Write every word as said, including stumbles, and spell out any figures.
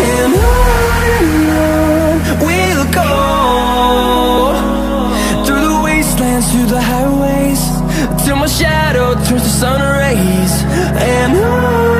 And on and on we'll go, through the wastelands, through the highways, till my shadow turns to sun rays. And on